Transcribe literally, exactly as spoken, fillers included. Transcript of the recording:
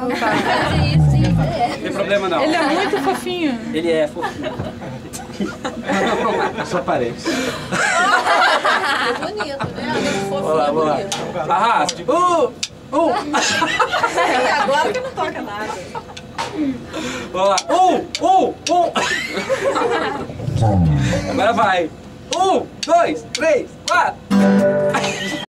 Não tem problema não. Ele é muito fofinho. Ele é fofinho. Só parece. É bonito, né? Fofinho, Vamos lá, vamos lá. bonito. Arraste. Uh! Uh! E agora que não toca nada. Vamos lá. Um! Um! Um! Agora vai. Um, dois, três, quatro.